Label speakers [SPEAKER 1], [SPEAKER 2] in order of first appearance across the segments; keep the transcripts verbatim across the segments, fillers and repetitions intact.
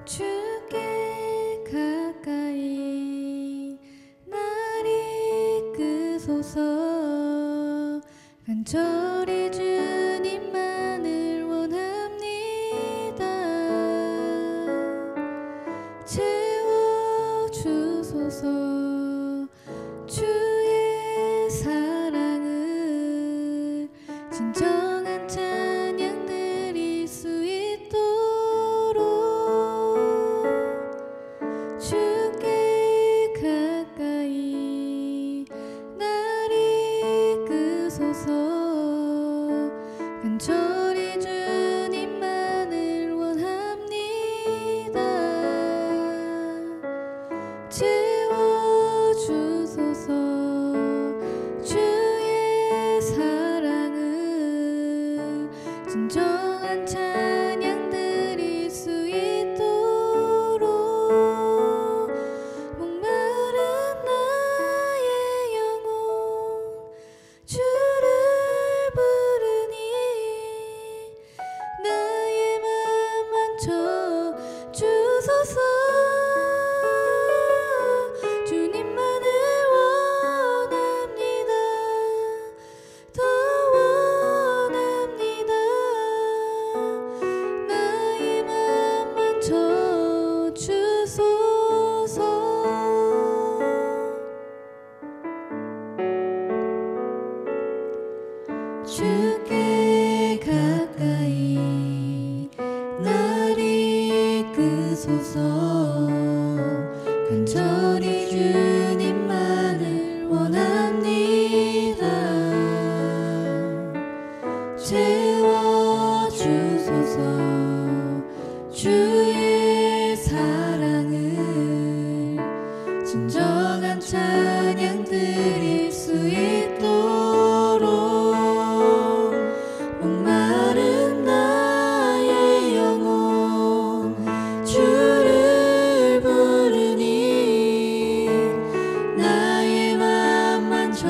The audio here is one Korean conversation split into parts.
[SPEAKER 1] 주께 가까이 날 이끄소서. 간절히 주님만을 원합니다. 채워주소서. 주의 사랑을 진정한 찬양 드릴 수 있도록 주께 가까이 날 이끄소서. 간절히 주님만을 원합니다. 채워주소서. 주의 사랑을 진정한 찬양 드릴 수 있도록 목마른 나의 영혼 주를 부르니 나의 맘 만져 주소서. 주님만을 원합니다. 더 원합니다. 나의 맘 만져 주소서. 주께 가까이 날 이끄소서. 간절히 주님만을 원합니다. 채워주소서. 주의 사랑을 진정한 찬양 드릴 수 있도록 목마른 나의 영혼 주를 부르니 나의 맘 만져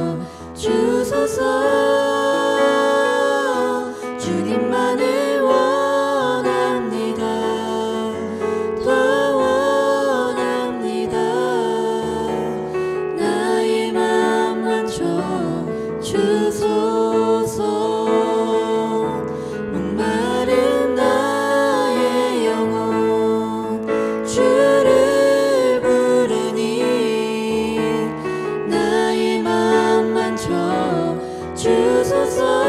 [SPEAKER 1] 주소서. 주님만을 원합니다. 더 원합니다. 나의 맘 만져 주소서. 목마른 나의 영혼 주를 부르니 나의 맘 만져 주소서.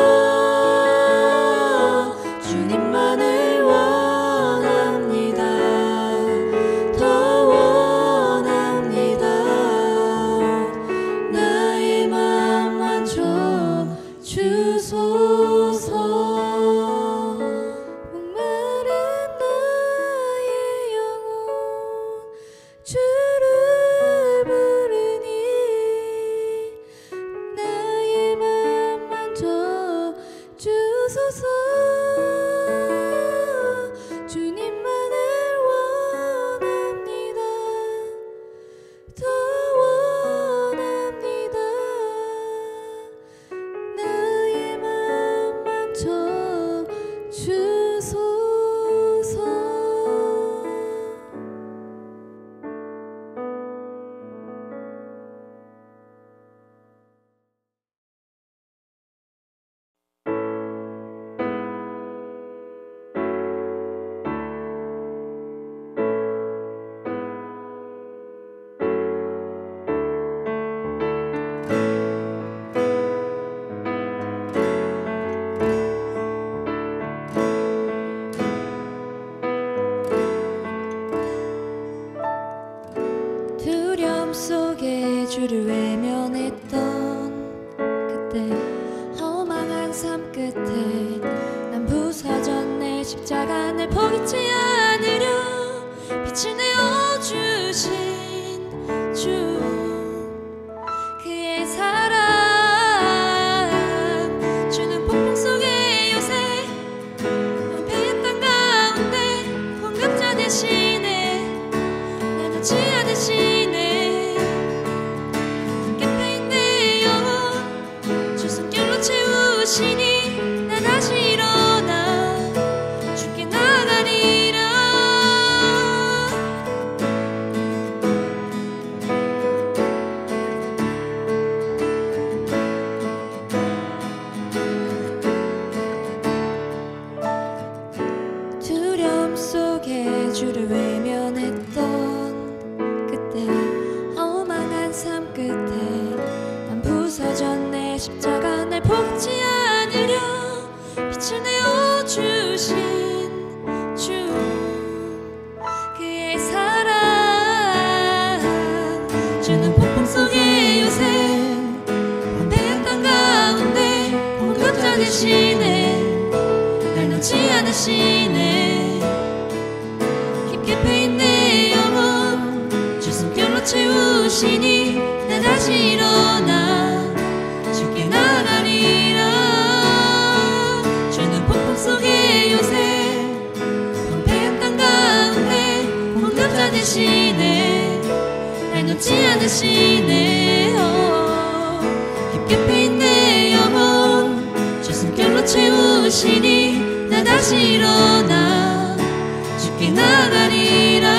[SPEAKER 1] 주님만을 원합니다. 더 원합니다. 나의 맘 만져 주소서. 목마른 나의 영혼 주를 부르니 나의 맘 만져 주소서. 주님만을 원합니다. 더 원합니다. 나의 맘 만져 주소서. 두려움 속에 주를 외면했던 그때 허망한 삶 끝에 난 부서졌네. 십자가 날 포기치 않으려 빛을 내어주신 주. 그의 사랑 주는 폭풍 속에 요새 패의 땅 가운데 공급자 대신에 날 놓지 않으시네. 깨패인 내 영혼 주 손길로 채우시니 난 다시 일어나 주께 나가리라. 너에게 주를 외면했던 그때 어망한 삶 끝에 난 부서졌네. 십자가 날 포기치 않으려 빛을 내어주신 주 그의 사랑 주는 폭풍 속의 요새 황폐한 땅 가운데 공급자 되시네. 날 놓지 않으시네. 깊게 패인 내 영혼 주 숨결로 채우시니 나 다시 일어나 주께 나가리라. 주는 폭풍 속의 요새 황폐한 땅 가운데 공급자 되시네. 날 놓지 않으시네. 오, 깊게 패인 내 영혼 주 숨결로 채우시니 나 다시 일어나 주께 나가리라.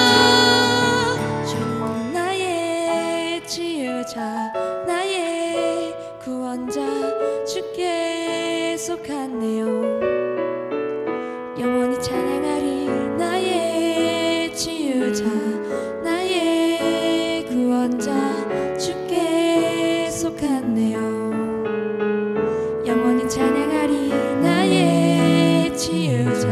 [SPEAKER 1] 주는 나의 치유자 나의 구원자 주께 속하네요. 영원히 찬양하리. 나의 치유자 나의 구원자 주께 속하네요. 영원히 찬양하리. 나의 치유자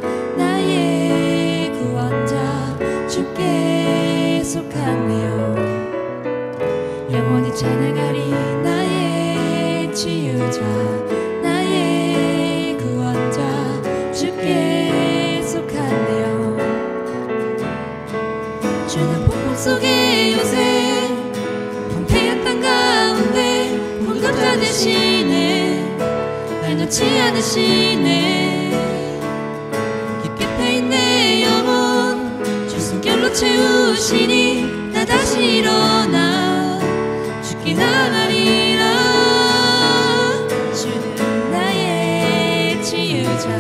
[SPEAKER 1] 나의 구원자 주께 속하네요. 영원히 찬양하리. 나의 치유자 나의 구원자 주께 속하네요. 주는 폭풍 속의 요새 황폐한 땅 가운데 공급자 되시네. 날 놓지 않으시네. 깊게 패인 내 영혼 주 숨결로 채우시니 나 다시 일어나 주께 나가리라. 주는 나의 치유자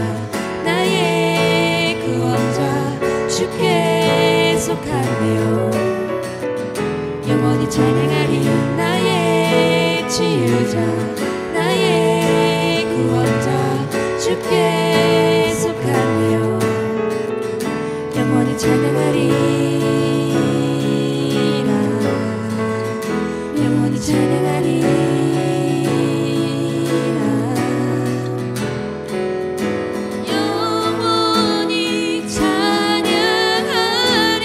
[SPEAKER 1] 나의 구원자 주께 속하네요. 영원히 찬양하리. 나의 치유자 나의 구원자 주께 속하네요. 영원히 찬양하리라. 영원히 찬양하리라. 영원히 찬양하리.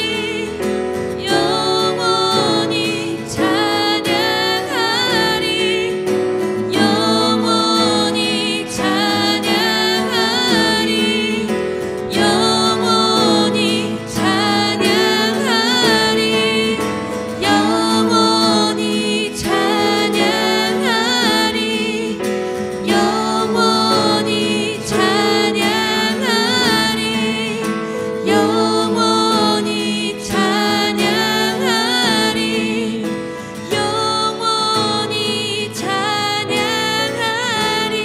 [SPEAKER 1] 영원히 찬양하리. 영원히 찬양하리. 영원히 찬양하리. 영원히 찬양하리. 영원히 찬양하리. 영원히 찬양하리. 영원히 찬양하리.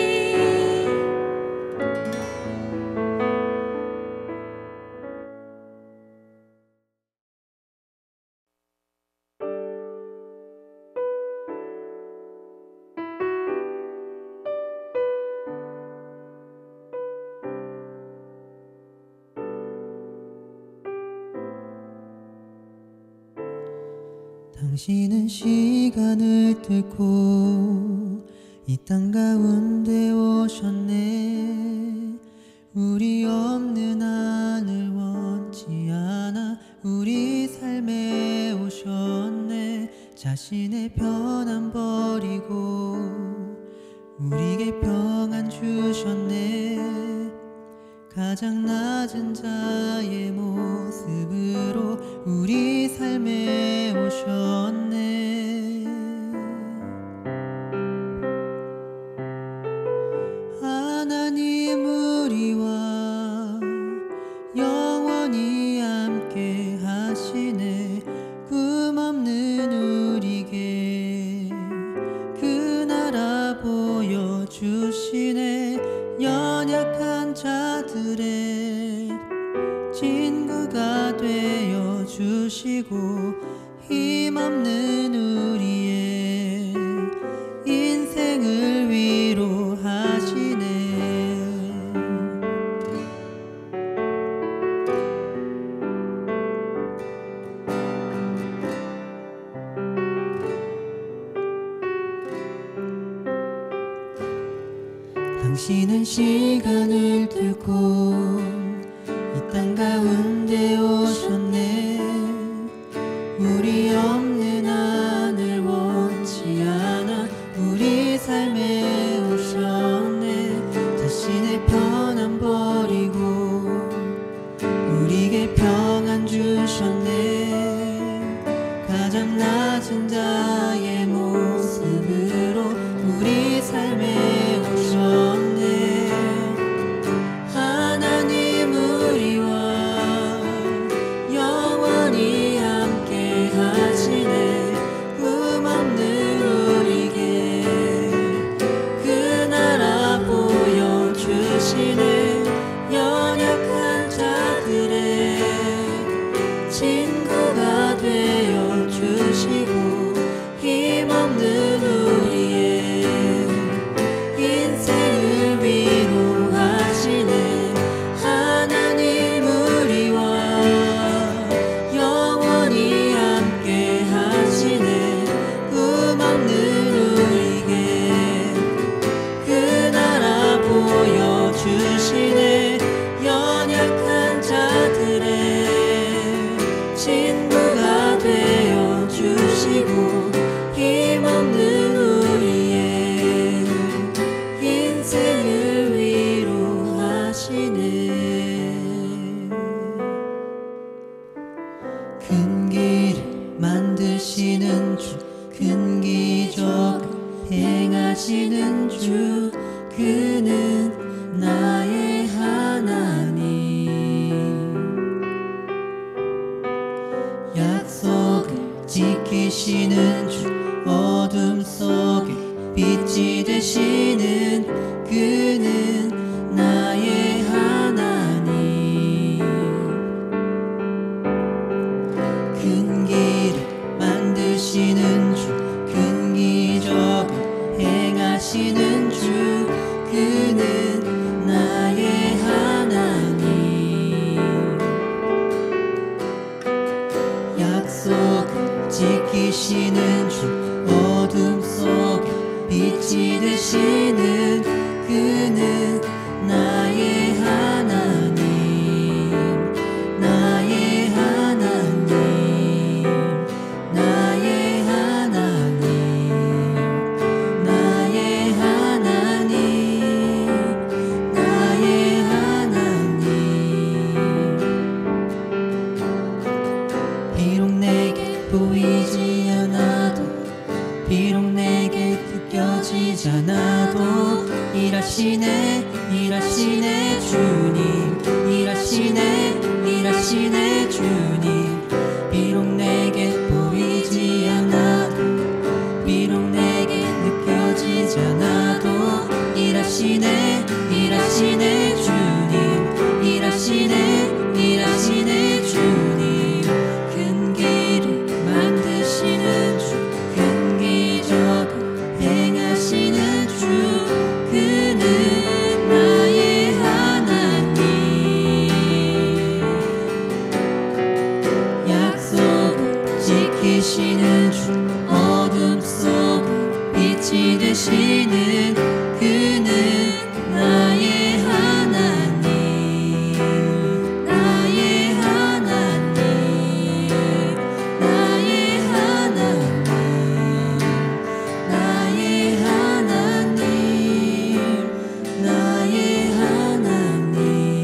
[SPEAKER 2] 당신은 시간을 뚫고 이 땅 가운데 오셨네. 우리 없는 하늘 원치 않아 우리 삶에 오셨네. 자신의 편안 버리고 우리에게 평안 주셨네. 가장 낮은 자의 모습으로 우리 삶에 오셨네. 하나님 우리와 영원히 함께 하시네. 꿈 없는 우리에게 그 나라 보여주시네. 연약한 자들의 친구가 되어 주시고 힘없는 우리의 인생을 위로하시네. 긴 시간을 뚫고 이 땅 가운데 오셨네. 우리 없는 하늘 원치 않아 우리 삶에 오셨네. 자신의 편안 버리고 우리에게 평안 주셨네. 가장 낮은 자의 모습으로 우리 삶에 오셨네. 하나님 우리와 영원히 함께 하시네. 꿈 없는 우리에게 그 나라 보여주시네. 연약한 자들의 친구가 되어 주시고 힘없는 우리의 인생을 위로하시네. 하나님 우리와 영원히 함께 하시네. 꿈 없는 우리에게 그 나라 보여주시네. 연약한 자들의 친구가 되어 주시고 힘없는 우리의 인생을 위로하시네. 큰 길을 만드시는 주, 큰 기적을 행하시는 주, 그는 나의 하나님. 약속을 지키시는 주, 어둠 속에 빛이 되시는 그는 나의 하나님. 큰 길을 만드시는 주, 큰 기적을 행하시는 주, 그는 나의 하나님. 약속을 지키시는 주, 어둠 속에 빛이 되시는 그는 나의 하나님. 나의 하나님. 나의 하나님. 나의 하나님. 나의 하나님. 비록 내게 보이지 않아도, 비록 내게 느껴지지 않아도 일하시네. 일하시네 주님. 일하시네. 일하시네 주님. 비록 내게 보이지 않아도, 비록 내게 느껴지지 않아도 일하시네. 일하시네 주님. 일하시네. 일하시네 주님. 큰 길을 만드시는 주, 큰 기적을 행하시는 주, 그는 나의 하나님. 약속을 지키시는 주, 어둠 속에 빛이 되시는 그는 나의 하나님. 나의 하나님. 나의 하나님. 나의 하나님. 나의 하나님.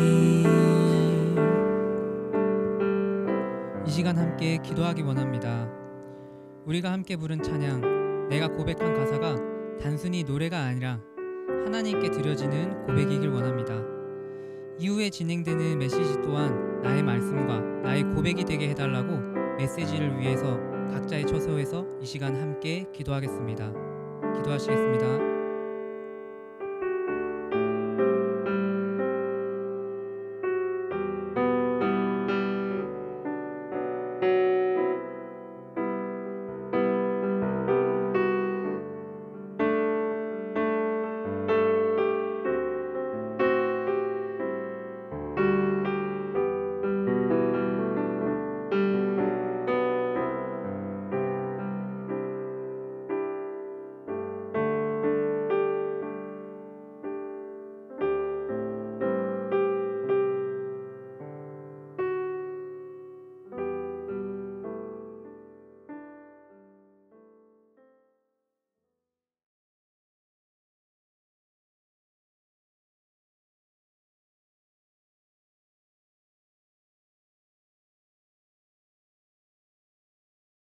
[SPEAKER 3] 이 시간 함께 기도하기 원합니다. 우리가 함께 부른 찬양, 내가 고백한 가사가 단순히 노래가 아니라 하나님께 드려지는 고백이길 원합니다. 이후에 진행되는 메시지 또한 나의 말씀과 나의 고백이 되게 해달라고 메시지를 위해서 각자의 처소에서 이 시간 함께 기도하겠습니다. 기도하시겠습니다.